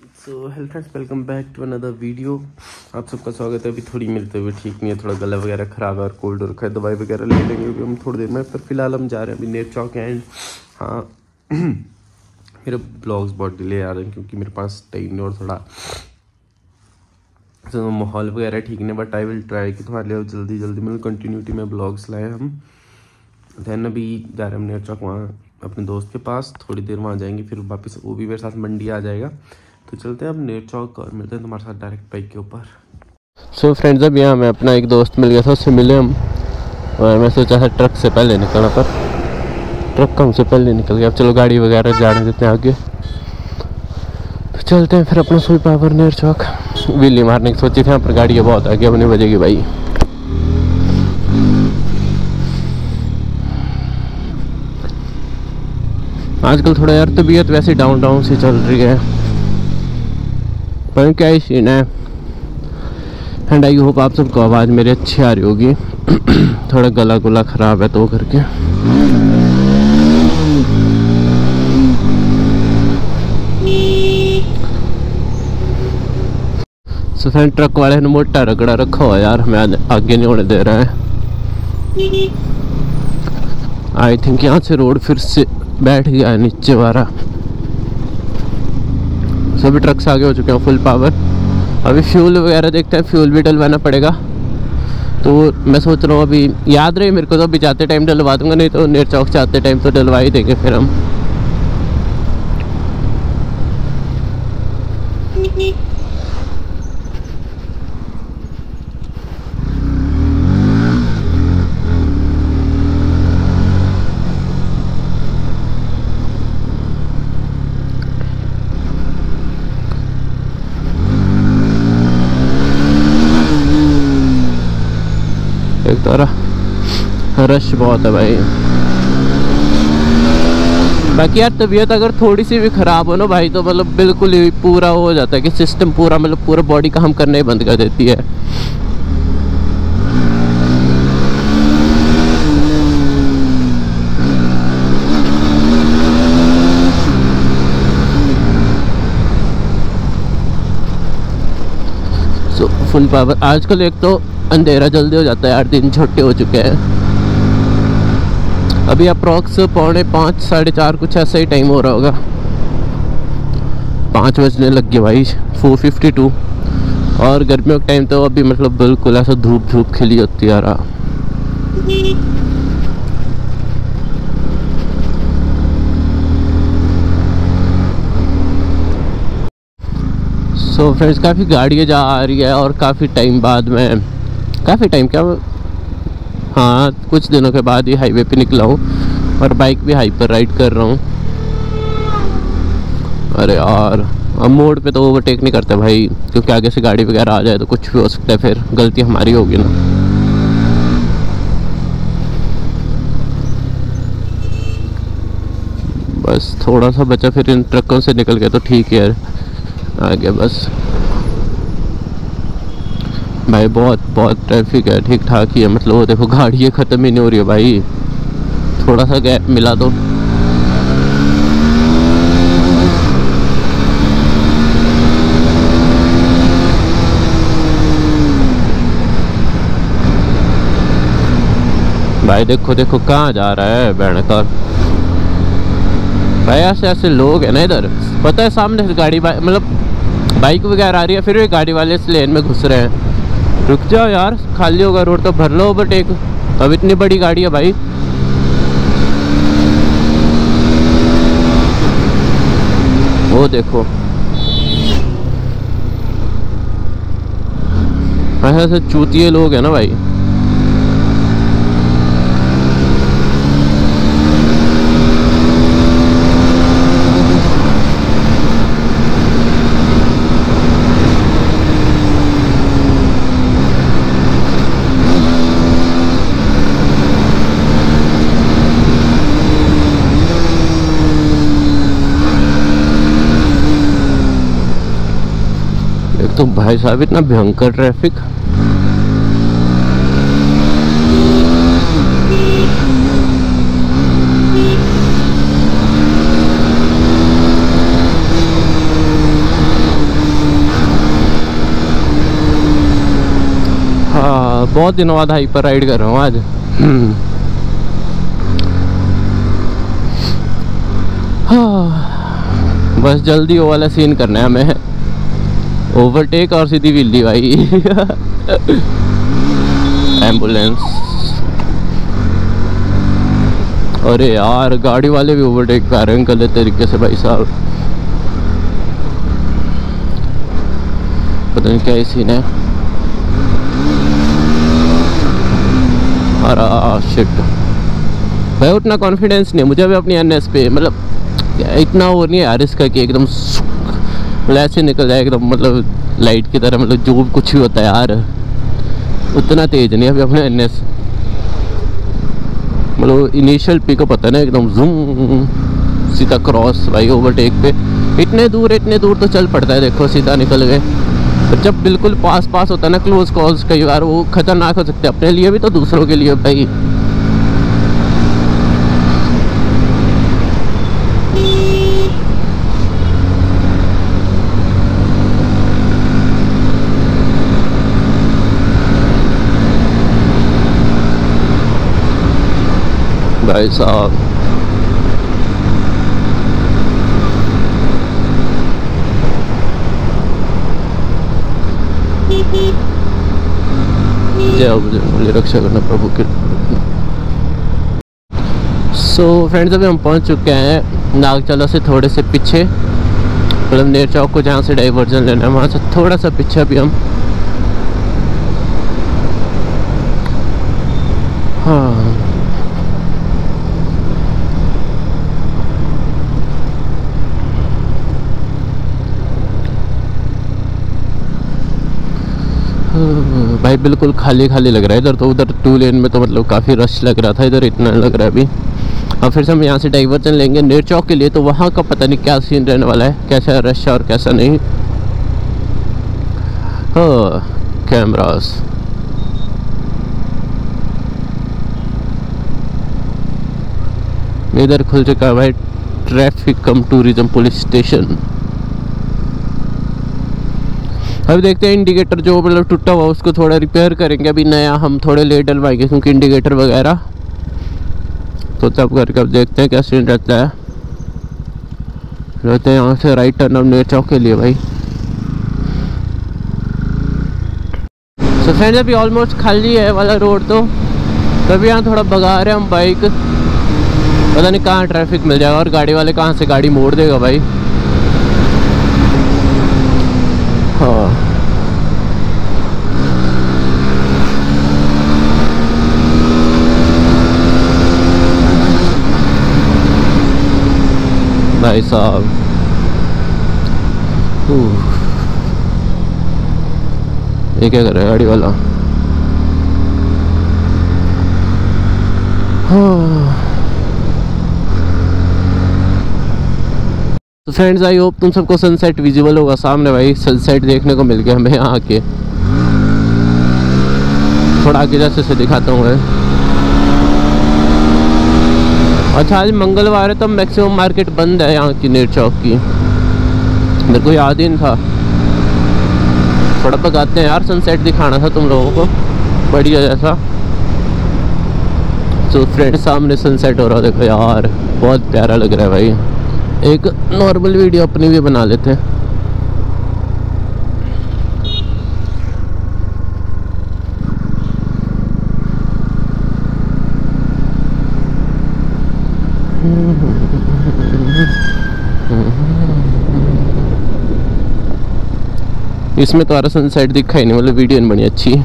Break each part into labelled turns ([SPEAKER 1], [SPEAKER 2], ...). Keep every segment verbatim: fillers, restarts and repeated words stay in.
[SPEAKER 1] So hello friends, welcome back to another video. आप सबका स्वागत है। अभी थोड़ी मेरी तबीयत ठीक नहीं है, थोड़ा गला वगैरह ख़राब है और कोल्ड हो रखा है। दवाई वगैरह ले लेंगे अभी हम थोड़ी देर में। पर फिलहाल हम जा रहे हैं अभी नेर चौक एंड हाँ मेरे ब्लॉग्स बहुत डिले आ रहे हैं क्योंकि मेरे पास टाइम नहीं और थोड़ा तो माहौल वगैरह ठीक नहीं। बट आई विल ट्राई कि तुम्हारे लिए जल्दी जल्दी मतलब कंटिन्यूटी में ब्लॉग्स लाए हम। दैन अभी जा रहे हैं हम नेर चौक, वहाँ अपने दोस्त के पास थोड़ी देर वहाँ जाएंगे, फिर वापस वो भी मेरे साथ मंडी आ जाएगा। तो चलते हैं अब नेर चौक और मिलते हैं तुम्हारे साथ डायरेक्ट बाइक के ऊपर। सो फ्रेंड्स, अब यहाँ मैं अपना एक दोस्त मिल गया था, उससे मिले हम और मैं सोचा था ट्रक से पहले निकलना, पर ट्रक का हमसे पहले निकल गया। अब चलो गाड़ी वगैरह जाने देते हैं आगे। तो चलते हैं फिर अपना full power Ner Chowk. Wheelie मारने की सोची थी, यहाँ पर गाड़ी बहुत आगे अपने बजेगी भाई। आजकल थोड़ा यार तबीयत वैसे डाउन डाउन सी चल रही है, पर क्या ही सीन है। एंड आई होप आप सबको आवाज़ मेरी अच्छी आ रही होगी। थोड़ा गला गुला ख़राब है तो करके। सो फ्रेंड, ट्रक वाले ने मोटा रगड़ा रखा हुआ यार, हमें आगे नहीं होने दे रहा है। आई थिंक यहाँ से रोड फिर से बैठ गया है नीचे वाला। सभी ट्रक्स आगे हो चुके हैं फुल पावर। अभी फ्यूल वगैरह देखते हैं, फ्यूल भी डलवाना पड़ेगा। तो मैं सोच रहा हूँ अभी याद रहे मेरे को, तो अभी जाते टाइम डलवा दूंगा, नहीं तो नेर चौक से आते टाइम तो डलवा ही देंगे फिर हम। एक तो रश बहुत है भाई। बाकी यार तबीयत अगर थोड़ी सी भी ख़राब हो ना भाई, तो मतलब बिल्कुल ही पूरा हो जाता है कि सिस्टम पूरा मतलब पूरा बॉडी काम करना ही बंद कर देती है। So full power. आजकल एक तो अंधेरा जल्दी हो जाता है यार, दिन छोटे हो चुके हैं। अभी अप्रॉक्स पौने पाँच साढ़े चार कुछ ऐसा ही टाइम हो रहा होगा। पाँच बजने लग गए भाई, फोर फिफ्टी टू। और गर्मियों के टाइम तो अभी मतलब बिल्कुल ऐसा धूप धूप खिली होती है यार। सो फ्रेंड्स, काफ़ी गाड़ियाँ जा आ रही है और काफ़ी टाइम बाद में, काफ़ी टाइम क्या हाँ कुछ दिनों के बाद ही हाईवे पे निकला हूँ और बाइक भी हाई पर राइड कर रहा हूँ। अरे यार, अब मोड़ पे तो ओवरटेक नहीं करते भाई, क्योंकि आगे से गाड़ी वगैरह आ जाए तो कुछ भी हो सकता है, फिर गलती हमारी होगी ना। बस थोड़ा सा बचा, फिर इन ट्रकों से निकल गया तो ठीक है यार, आगे बस भाई बहुत बहुत ट्रैफिक है। ठीक ठाक ही है, मतलब वो देखो गाड़ियाँ ख़त्म ही नहीं हो रही है भाई। थोड़ा सा गैप मिला तो भाई देखो देखो कहाँ जा रहा है बैंकर भाई। ऐसे ऐसे लोग हैं ना इधर, पता है सामने से गाड़ी मतलब बाइक वगैरह आ रही है, फिर भी गाड़ी वाले इस लेन में घुस रहे हैं। रुक जाओ यार, खाली होगा रोड तो भर लो ओवरटेक। अब इतनी बड़ी गाड़ी है भाई। वो देखो ऐसे ऐसे चूतिए लोग हैं ना भाई। तो भाई साहब इतना भयंकर ट्रैफिक। बहुत दिनों बाद हाइपर राइड कर रहा हूँ आज। हाँ, बस जल्दी वो वाला सीन करना है हमें, ओवरटेक और सीधी बिल्ली भाई। एम्बुलेंस, अरे यार गाड़ी वाले भी ओवरटेक कर रहे हैं गलत तरीके से भाई साहब, पता नहीं क्या ही सीन है। अरे शिट भाई, उतना कॉन्फिडेंस नहीं है मुझे अभी अपनी एनएस पे, मतलब इतना वो नहीं है यार इसका कि एकदम मतलब ऐसे निकल जाए एकदम, मतलब लाइट की तरह, मतलब जो कुछ भी होता है यार उतना तेज नहीं अभी अपने एनएस, मतलब इनिशियल पिकअप होता है ना एकदम जूम सीधा क्रॉस भाई ओवरटेक पे, इतने दूर इतने दूर तो चल पड़ता है, देखो सीधा निकल गए। तो जब बिल्कुल पास पास होता है ना क्लोज कॉल्स, कई बार वो खतरनाक हो सकते हैं अपने लिए भी तो दूसरों के लिए भाई। भाई साहब जय हो मुझे रक्षा करना प्रभु की। सो फ्रेंड्स अभी हम पहुंच चुके हैं नागचला से थोड़े से पीछे, मतलब नेर चौक को जहाँ से डाइवर्जन लेना है वहाँ से थोड़ा सा पीछे अभी हम। हाँ भाई बिल्कुल खाली खाली लग रहा है इधर तो, उधर टू लेन में तो मतलब काफ़ी रश लग रहा था, इधर इतना लग रहा है अभी। और फिर से हम यहाँ से डाइवर्जन लेंगे नेर चौक के लिए, तो वहाँ का पता नहीं क्या सीन रहने वाला है, कैसा रश है और कैसा नहीं। हाँ कैमरास, इधर खुल चुका है भाई traffic cum tourism police station. अभी देखते हैं इंडिकेटर जो मतलब टूटा हुआ उसको थोड़ा रिपेयर करेंगे, अभी नया हम थोड़े लेट डलवाएंगे क्योंकि इंडिकेटर वगैरह, तो तब करके अब देखते हैं क्या सीन रहता है। रहते हैं यहाँ से राइट टर्न अब नेर चौक के लिए भाई। तो फ्रेंड्स अभी ऑलमोस्ट खाली है वाला रोड, तो तभी यहाँ थोड़ा भगा रहे हैं हम बाइक, पता नहीं कहाँ ट्रैफिक मिल जाएगा और गाड़ी वाले कहाँ से गाड़ी मोड़ देगा भाई। हाँ भाई साहब ये क्या कर रहा है गाड़ी वाला। हाँ तो फ्रेंड्स आई होप तुम सबको सनसेट विजिबल होगा सामने भाई, सनसेट देखने को मिल गया हमें यहाँ आके। थोड़ा आगे जैसे से दिखाता हूँ मैं। अच्छा आज मंगलवार है तो मैक्सिमम मार्केट बंद है यहाँ की नेर चौक की, मेरे को याद ही नहीं था। थोड़ा भगाते हैं यार, सनसेट दिखाना था तुम लोगों को बढ़िया जैसा। तो फ्रेंड सामने सनसेट हो रहा है देखो यार, बहुत प्यारा लग रहा है भाई। एक नॉर्मल वीडियो अपनी भी बना लेते हैं। इसमें तो सनसेट दिखा ही नहीं, मतलब वीडियो नहीं बनी अच्छी।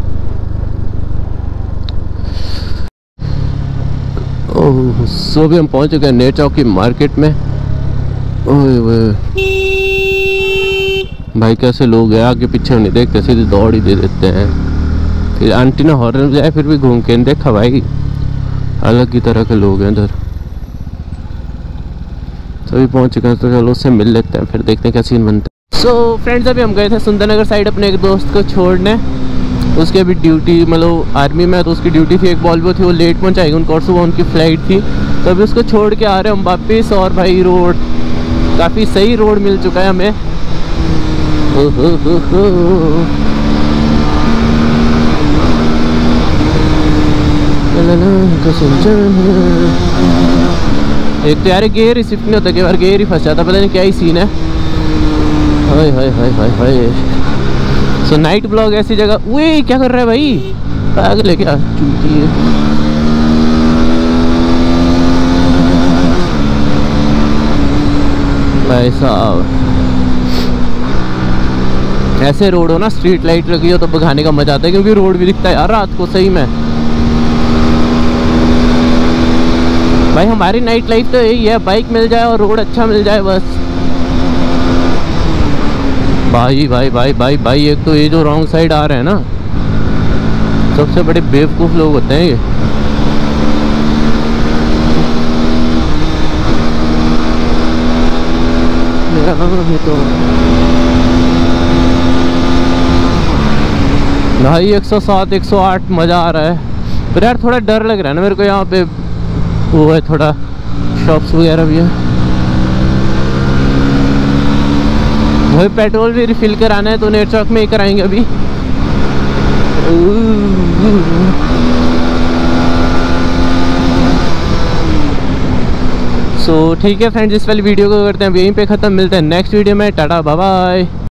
[SPEAKER 1] ओह सो भी हम पहुंच चुके हैं नेर चौक की मार्केट में। ओए ओए भाई कैसे लोग हैं, आगे पीछे नहीं देखते, सीधे दौड़ ही दे देते हैं। फिर आंटी ने हॉर्न बजाया फिर भी घूम के नहीं देखा भाई, अलग ही तरह के लोग हैं इधर। सभी पहुंच चुके हैं तो चलो उससे मिल लेते हैं, फिर देखते हैं क्या सीन बनता है। सो so, फ्रेंड्स अभी हम गए थे सुंदरनगर साइड अपने एक दोस्त को छोड़ने, उसकी अभी ड्यूटी मतलब आर्मी में, तो उसकी ड्यूटी थी, एक वॉल्वो थी वो लेट पहुँचाएगी उनको, और सुबह उनकी फ़्लाइट थी, तो अभी उसको छोड़ के आ रहे हैं हम वापस। और भाई रोड काफ़ी सही रोड मिल चुका है हमें। एक तो यार गेयर ही शिफ्ट नहीं होता, कई बार गेयर ही फंस जाता, पता नहीं क्या ही सीन है। हाय हाय हाय हाय हाय। सो नाइट ब्लॉग ऐसी जगह। वे क्या कर रहा है भाई, पागल है क्या, चूती है। भाई साहब ऐसे रोड हो ना, स्ट्रीट लाइट लगी हो तो भगाने का मजा आता है, क्योंकि रोड भी दिखता है यार रात को सही में। भाई हमारी नाइट लाइफ तो यही है, बाइक मिल जाए और रोड अच्छा मिल जाए बस। भाई भाई भाई भाई भाई एक तो ये जो रॉन्ग साइड आ रहे हैं ना, सबसे बड़े बेवकूफ़ लोग होते हैं ये। तो भाई एक सौ सात एक सौ आठ मज़ा आ रहा है, पर यार थोड़ा डर लग रहा है ना मेरे को। यहाँ पे वो है, थोड़ा शॉप्स वगैरह भी है। वही पेट्रोल भी रिफिल कराना है तो नेर चौक में ही कराएंगे अभी। सो ठीक है फ्रेंड्स, इस वाली वीडियो को करते हैं अब यहीं पे ख़त्म। मिलते हैं नेक्स्ट वीडियो में, टाटा बाय बाय।